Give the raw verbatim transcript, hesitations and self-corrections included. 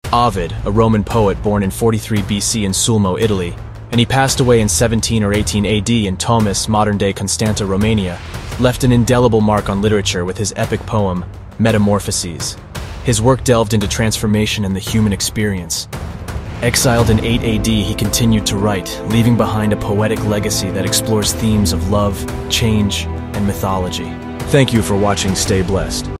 Ovid, a Roman poet born in forty-three B C in Sulmo, Italy, and he passed away in seventeen or eighteen A D in Tomis, modern-day Constanta, Romania, left an indelible mark on literature with his epic poem, Metamorphoses. His work delved into transformation and the human experience. Exiled in eight A D, he continued to write, leaving behind a poetic legacy that explores themes of love, change, and mythology. Thank you for watching. Stay blessed.